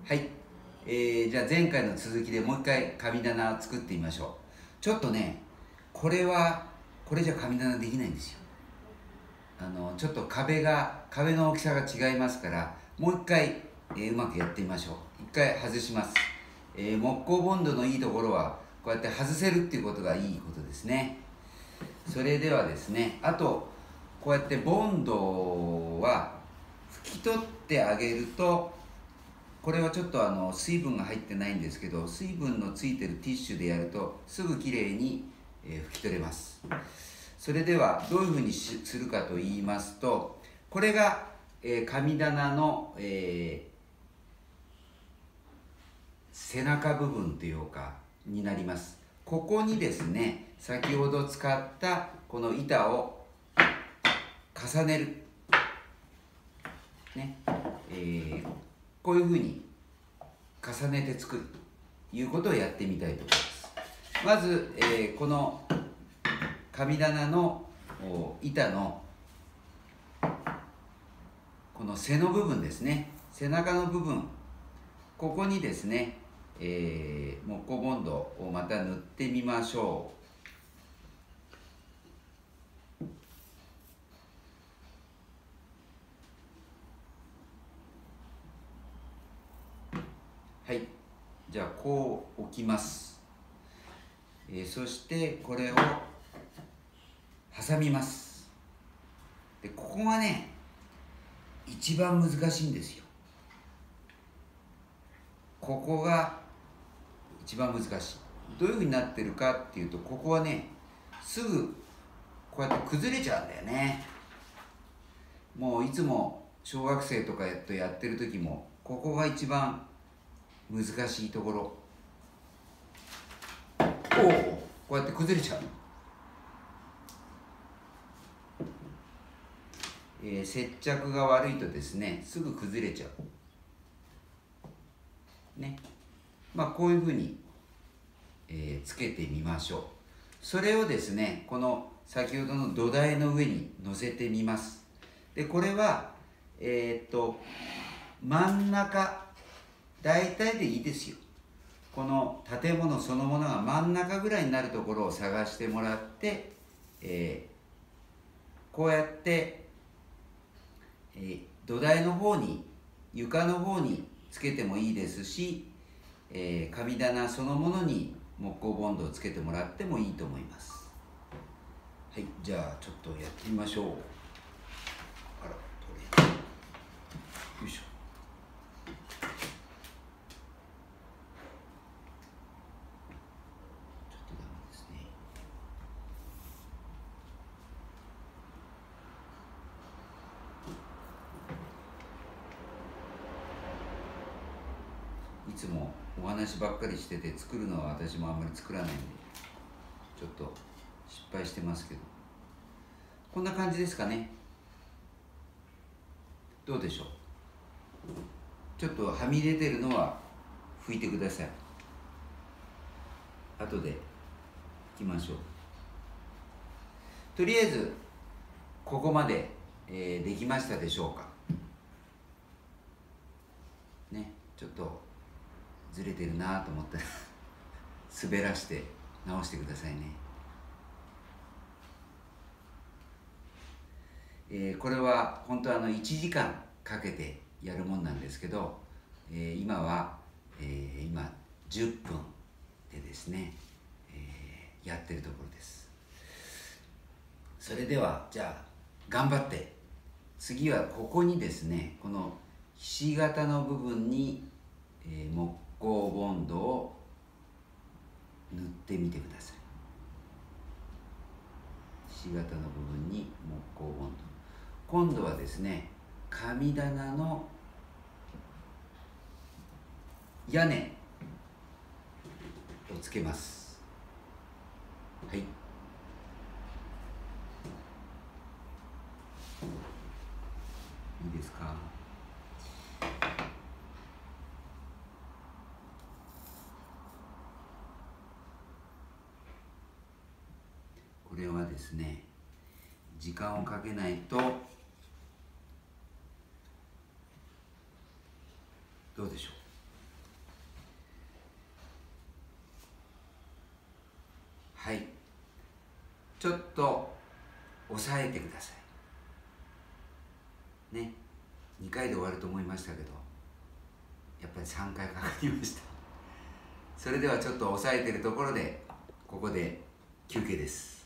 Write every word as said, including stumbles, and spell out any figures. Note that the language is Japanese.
はい、えー、じゃあ前回の続きでもう一回神棚を作ってみましょう。ちょっとね、これはこれじゃ神棚できないんですよ。あのちょっと壁が壁の大きさが違いますから、もう一回、えーうまくやってみましょう。一回外します。えー木工ボンドのいいところはこうやって外せるっていうことがいいことですね。それではですね、あとこうやってボンドは拭き取ってあげると、これはちょっとあの水分が入ってないんですけど、水分のついてるティッシュでやるとすぐきれいに、えー拭き取れます。それではどういうふうにしするかと言いますと、これが、えー神棚の、えー背中部分というかになります。ここにですね、先ほど使ったこの板を重ねる、ねえーこういうふうに重ねて作るということをやってみたいと思います。まず、えーこの神棚のお板のこの背の部分ですね、背中の部分、ここにですね、えー木工ボンドをまた塗ってみましょう。はい、じゃあこう置きます。えーそしてこれを挟みます。でここがね、一番難しいんですよ。ここが一番難しい。どういうふうになってるかっていうと、ここはね、すぐこうやって崩れちゃうんだよね。もういつも小学生とかとやってる時も、ここが一番難しいところ。おお、こうやって崩れちゃう。えー接着が悪いとですね、すぐ崩れちゃうね。まあこういうふうに、えーつけてみましょう。それをですね、この先ほどの土台の上に乗せてみます。でこれはえーっと真ん中大体でいいですよ。この建物そのものが真ん中ぐらいになるところを探してもらって、えーこうやって、えー土台の方に床の方につけてもいいですし、えー神棚そのものに木工ボンドをつけてもらってもいいと思います。はい、じゃあちょっとやってみましょう。あら、取れない。よいしょ。ちょっとダメですね。いつもお話ばっかりしてて、作るのは私もあんまり作らないんで、ちょっと失敗してますけど、こんな感じですかね。どうでしょう。ちょっとはみ出てるのは拭いてください。後で拭きましょう。とりあえずここまで、えーできましたでしょうかね。ちょっとずれてるなと思ったら滑らして直してくださいね。えーこれは本当はあのいちじかんかけてやるもんなんですけど、えー今は、えー今じゅっぷんでですね、えーやってるところです。それではじゃあ頑張って、次はここにですね、このひし形の部分に、えー木工ボンドを塗ってみてください。ひし形の部分に木工ボンド、今度はですね、神棚の屋根をつけます。はい、いいですか。これはですね、時間をかけないと、どうでしょはい、ちょっと押さえてくださいね。にかいで終わると思いましたけど、やっぱりさんかいかかりました。それではちょっと押さえてるところでここで休憩です。